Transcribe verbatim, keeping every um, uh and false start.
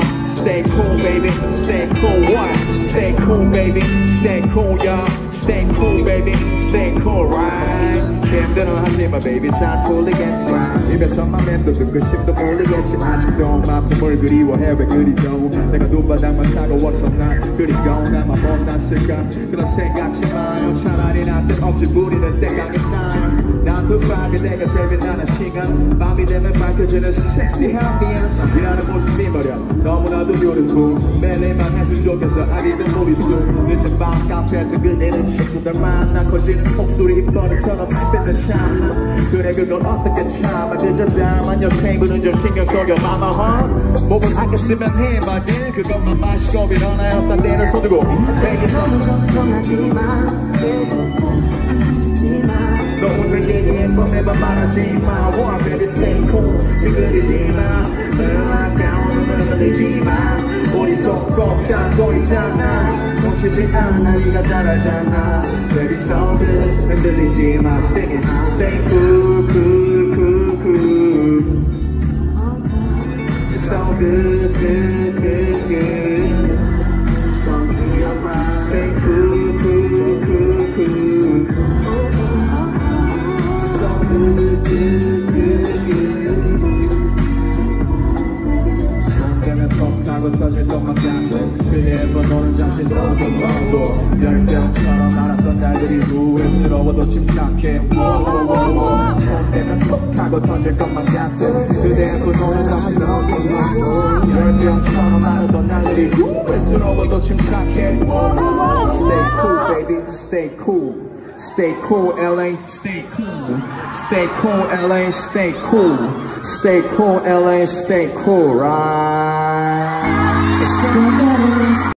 Stay cool, baby, stay cool, what? Stay cool, baby, stay cool, y'all. Stay cool, baby, stay cool, right? 힘들어 하지마, baby, 잘 풀리겠지. 입에서만 맴도는 그 심도 모르겠지. 아직도 마음을 그리워해, 왜 그리도 내가 눈바닥만 차가워서 난 그리고 나만 못났을까. 그런 생각지 마요. 차라리 나한테 억지 부리는 때가 있나요. 난 그 밤이 내가 제일 빛나는 시간. 밤이 되면 밝혀지는 섹시한 비안 이라는 모습이 말야 너무나도 beautiful. 매일만 했으면 좋겠어. 아리는 무리수 늦은 밤 카페에서 그대는 친구들 만나 커지는 목소리 버릇처럼 뺏는 참. 그래 그걸 어떻게 참아. 늦었다만 여생분은 좀 신경 써요 마마 huh? 목을 아껴 쓰면 해 말들 그것만 마시고 일어나요. 딴 데는 손들고 Baby 너무 걱정하지마. 너 오늘 얘기해봐 매번 말하지마. One baby stay cool 지그리지마. 늘 아까운 흔들리지마. 우리 손꼭 잡고 있잖아. 놓치지 않아 네가 잘 알잖아. Baby so good 흔들리지마. Sing it stay cool cool cool cool. So good good good good. Stay cool cool cool cool. So good good good good. 손대면 톡 하고 터질 것만 같아. 그의 번호는 잠시 너무 번도 열병처럼 알았던 날들이 후회스러워도 침착해. 손대면 톡 하고 터질 것만 같아. 그대의 번호는 잠시 너무 번도 열병처럼 알았던 날들이 후회스러워도 침착해. Stay cool baby, stay cool. Stay cool, L A, stay cool. Stay cool, L A, stay cool. Stay cool, L A, stay cool, right?